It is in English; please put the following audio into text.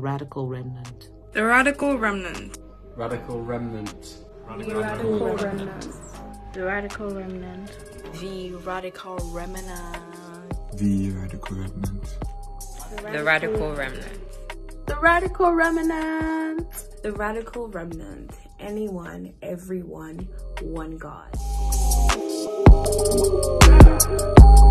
The Radical Remnant. The Radical Remnant. Radical Remnant. The Radical Remnant. The Radical Remnant. The Radical Remnant. The Radical Remnant. The Radical Remnant. The Radical Remnant. The Radical Remnant. Anyone, everyone, one God.